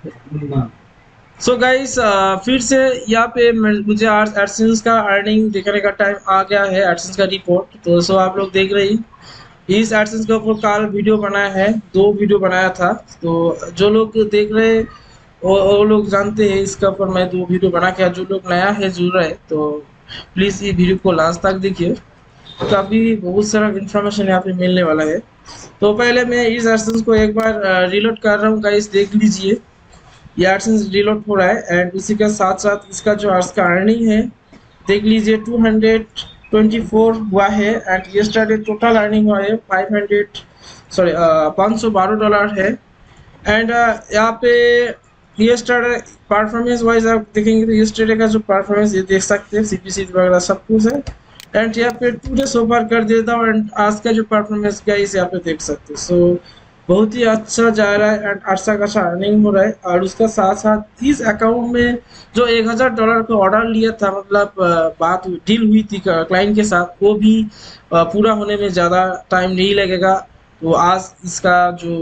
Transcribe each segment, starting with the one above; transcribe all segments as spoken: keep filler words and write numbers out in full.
सो so guys, फिर से यहाँ पे मैं- मुझे एडसेंस का अर्निंग देखने का टाइम आ गया है, एडसेंस का रिपोर्ट। तो सो आप लोग देख रहे हैं इस एडसेंस के ऊपर कल वीडियो बनाया है, दो वीडियो बनाया था। तो जो लोग देख रहे हैं वो, वो लोग जानते हैं इसके ऊपर मैं दो वीडियो बना के। जो लोग नया है जुड़ रहे हैं तो प्लीज़ ये वीडियो को लास्ट तक देखिए, काफ़ी बहुत सारा इन्फॉर्मेशन यहाँ पे मिलने वाला है। तो पहले मैं इस एडसेंस को एक बार रिलोड कर रहा हूँ गाइस, देख लीजिए। ये एडसेंस रिलोड हो रहा है एंड उसी के साथ साथ इसका जो आज का अर्निंग है देख लीजिए, टू हंड्रेड ट्वेंटी फोर हुआ है एंड यस्टरडे टोटल अर्निंग हुआ है फाइव हंड्रेड सॉरी पाँच सौ बारह डॉलर है। एंड यहाँ पे यस्टरडे परफॉर्मेंस वाइज आप देखेंगे तो यस्टरडे का जो परफॉर्मेंस ये देख सकते हैं, सीपीसी वगैरह सब कुछ है। एंड यहाँ पे टू डेज ओवर कर देता हूँ एंड आज का जो परफॉर्मेंस क्या इस यहाँ पे देख सकते हैं। सो बहुत ही अच्छा जा रहा है एंड अच्छा खासा अर्निंग हो रहा है। और उसका साथ साथ इस अकाउंट में जो एक हजार डॉलर का ऑर्डर लिया था, मतलब अ, बात डील हुई थी क्लाइंट के साथ, वो भी अ, पूरा होने में ज़्यादा टाइम नहीं लगेगा। तो आज इसका जो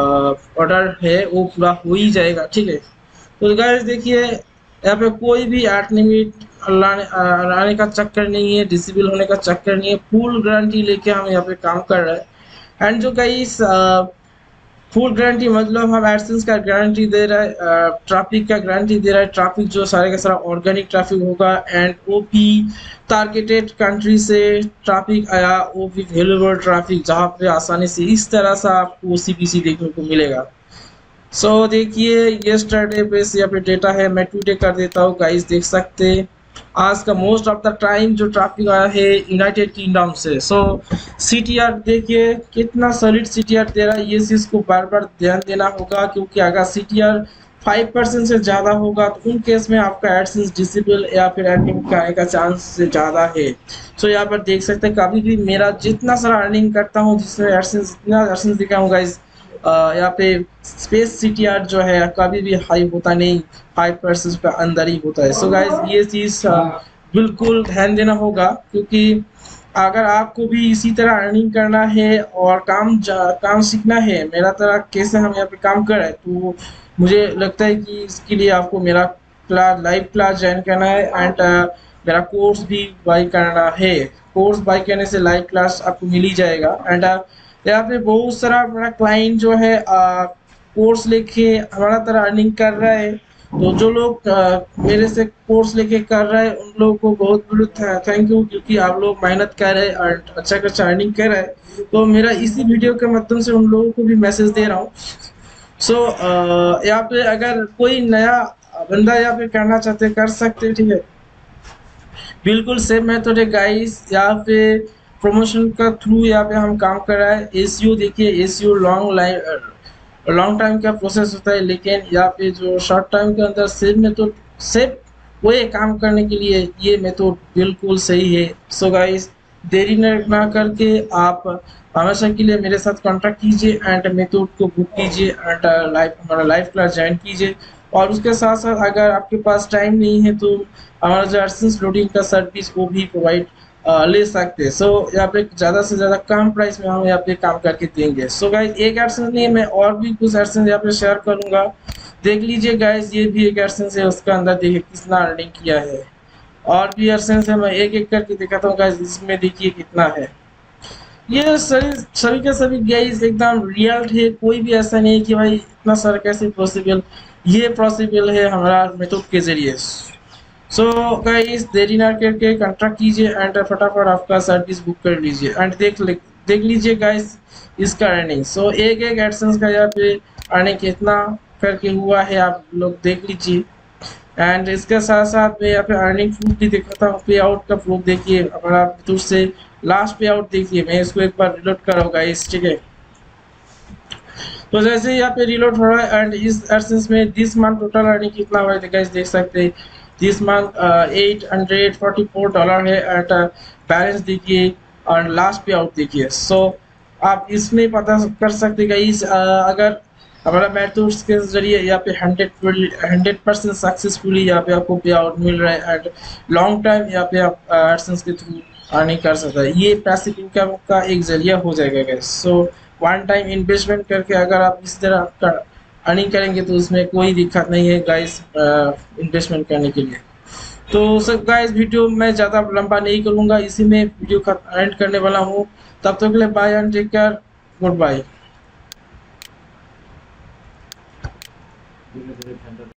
ऑर्डर है वो पूरा हो ही जाएगा, ठीक है। तो गाइस देखिए, यहाँ पे कोई भी एट लिमिट लाने अ, लाने का चक्कर नहीं है, डिसेबल होने का चक्कर नहीं है, फुल गारंटी लेके हम यहाँ पे काम कर रहे हैं। एंड जो गाइस फुल गारंटी मतलब हम एडसेंस का गारंटी दे रहा है, ट्रैफिक का गारंटी दे रहा है। ट्रैफिक जो सारे का सारा ऑर्गेनिक ट्रैफिक होगा एंड वो भी टारगेटेड कंट्री से ट्रैफिक आया, वो भी वेल्युएबल ट्रैफिक जहाँ पे आसानी से इस तरह से आपको सीपीसी देखने को मिलेगा। सो so, देखिए यस्टरडे बेस यहाँ पे डेटा है, मैं टुडे कर देता हूँ गाइस, देख सकते हैं आज का मोस्ट ऑफ द टाइम जो ट्रैफिक आया है यूनाइटेड किंगडम से। सो सीटीआर देखिए कितना सॉलिड सीटीआर दे रहा है, ये चीज को बार बार ध्यान देना होगा, क्योंकि अगर सीटीआर फाइव परसेंट से ज़्यादा होगा तो उन केस में आपका एडसेंस डिसेबल या फिर अर्निंग का आने का चांस से ज़्यादा है। सो so, यहाँ पर देख सकते हैं कभी भी मेरा जितना सारा अर्निंग करता हूँ जिसमें एडसेंस इतना एडसेंस दिखाऊँ गाइस, यहाँ पे स्पेस सीटीआर जो है कभी भी हाई होता नहीं, फाइव परसेंट के अंदर ही होता है। सो so गाइस ये चीज़ बिल्कुल ध्यान देना होगा, क्योंकि अगर आपको भी इसी तरह अर्निंग करना है और काम काम सीखना है मेरा तरह कैसे हम यहाँ पे काम कर रहे हैं, तो मुझे लगता है कि इसके लिए आपको मेरा क्लास लाइव क्लास ज्वाइन करना है एंड मेरा कोर्स भी बाई करना है। कोर्स बाई करने से लाइव क्लास आपको मिल ही जाएगा। एंड यहाँ पे बहुत सारा मेरा क्लाइंट जो है कोर्स लेके हमारा तरह अर्निंग कर रहा है। तो जो लोग आ, मेरे से कोर्स लेके कर रहे हैं उन लोगों को बहुत बहुत थैंक यू, क्योंकि आप लोग मेहनत कर रहे हैं और अच्छा खासा अर्निंग कर रहे हैं। तो मेरा इसी वीडियो के माध्यम से उन लोगों को भी मैसेज दे रहा हूँ। सो so, यहाँ पे अगर कोई नया बंदा यहाँ पे करना चाहते कर सकते, ठीक है। बिल्कुल सेम मेथड है गाइस, यहाँ पे प्रमोशन का थ्रू यहाँ पे हम काम कर रहा है। एसईओ देखिए, SEO long line long time का प्रोसेस होता है, लेकिन यहाँ पे जो शॉर्ट टाइम के अंदर सेम मेथड सिर्फ वही काम करने के लिए ये मेथड बिल्कुल सही है। सो गाइस देरी ना करके आप हमेशा के लिए मेरे साथ कांटेक्ट कीजिए एंड मेथड को बुक कीजिए एंड लाइव हमारा लाइव क्लास ज्वाइन कीजिए। और उसके साथ साथ अगर आपके पास टाइम नहीं है तो हमारा जो एडसेंस लोडिंग का सर्विस वो भी प्रोवाइड ले सकते हैं। सो so, यहाँ पे ज़्यादा से ज़्यादा कम प्राइस में हम यहाँ पे काम करके देंगे। सो so, गाइस एक एडसेंस नहीं है, मैं और भी कुछ एडसेंस यहाँ पे शेयर करूँगा, देख लीजिए गाइस। ये भी एक एडसेंस है, उसका अंदर देखिए कितना अर्निंग किया है। और भी एडसेंस है, मैं एक एक करके दिखाता हूँ गाइस, इसमें देखिए कितना है। ये सभी सभी के सभी गाइस एकदम रियल है, कोई भी ऐसा नहीं कि भाई इतना सारा कैसे पॉसिबल, ये पॉसिबल है हमारा मेथड के जरिए। सो गाइस देरी ना करके कॉन्ट्रैक्ट कीजिए एंड फटाफट आपका सर्विस बुक कर लीजिए एंड देख ले देख लीजिए गाइस इसका अर्निंग। सो एक एक एडसेंस का यहाँ पे अर्निंग कितना करके हुआ है आप लोग देख लीजिए। एंड इसके साथ साथ मैं यहाँ पे अर्निंग प्रूफ भी दिखाता हूँ, पे आउट का प्रूफ देखिए हमारा दूर से लास्ट पे आउट देखिए। मैं इसको एक बार रिलोड कराऊँ गाइस, ठीक है। तो जैसे यहाँ पे रिलोड हो रहा है एंड इस एडसेंस में दिस मंथ टोटल अर्निंग कितना हुआ है गाइस, देख सकते हैं this month eight hundred forty four dollar है एंड बैलेंस देखिए और लास्ट पे आउट देखिए। सो आप इसमें पता कर सकते हैं गाइस, अगर हमारा मेथड्स के जरिए यहाँ पे हंड्रेड हंड्रेड परसेंट सक्सेसफुली यहाँ पे आपको पे आउट मिल रहा है एंड लॉन्ग टाइम यहाँ पे आप एडसेंस के थ्रू अर्निंग कर सकता है। ये पैसिव इनकम का एक जरिया हो जाएगा guys. So one time investment करके अगर आप इस तरह अर्निंग करेंगे तो उसमें कोई दिक्कत नहीं है गाइस इन्वेस्टमेंट करने के लिए। तो सब गाइस वीडियो मैं ज़्यादा लंबा नहीं करूँगा, इसी में वीडियो का एंड करने वाला हूँ। तब तक के लिए bye and take care, good bye.